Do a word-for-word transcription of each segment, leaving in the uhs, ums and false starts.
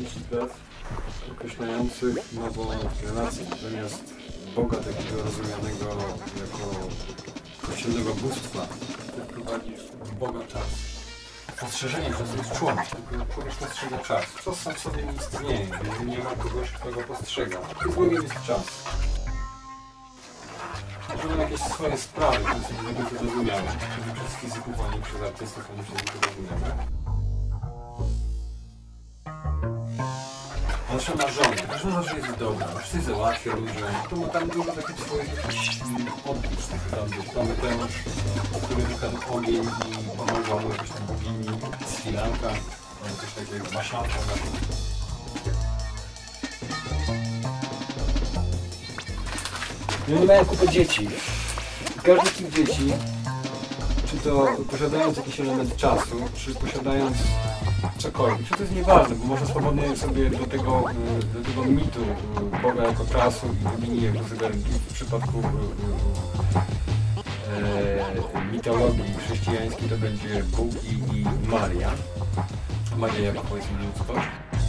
trzydzieści lat określających nową relację. Zamiast Boga takiego rozumianego jako kościelnego bóstwa, ty wprowadzisz Boga czas. Postrzeżenie czasu jest człowiek, tylko człowiek postrzega czas. Czas sam w sobie nie istnieje, jeżeli nie ma kogoś, kto go postrzega. I Bogiem jest czas. Że ma jakieś swoje sprawy, które sobie nie będzie zrozumiałe. Czyli przez fizyków, ani przez artystów, ani przez nikogo rozumiałe. On się ma żonę, każdy zawsze jest dobra, wszyscy załatwia ludziom. To ma tam dużo takich swoich odbóż, tam gdzieś mamy ten, który wykradł ogień i pomogła mu jakiejś tam bogini Sri Lanka, coś takiego jak Maszanka. I oni mają kupę dzieci. Każdy z tych dzieci, czy to posiadając jakiś element czasu, czy posiadając cokolwiek, czy to jest nieważne, bo można swobodnie sobie do tego, do tego mitu Boga jako czasu i bogini jako zegarki w przypadku e, mitologii chrześcijańskiej to będzie Bóg i, i Maria. Maria jako powiedzmy ludzkość.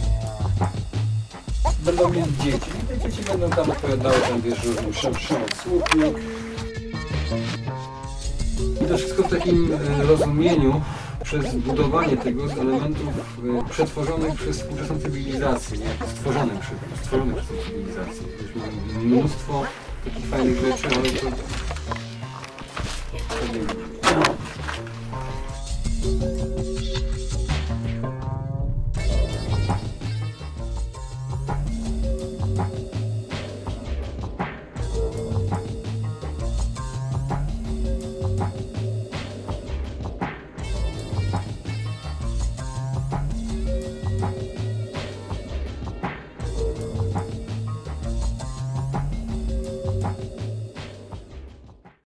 Będą mieć dzieci i te dzieci będą tam odpowiadały tam wiesz różnym słupnik. I to wszystko w takim rozumieniu przez budowanie tego z elementów przetworzonych przez współczesną cywilizację, nie? Stworzonych przez, stworzonych przez tą cywilizację. Mamy mnóstwo takich fajnych rzeczy, ale to...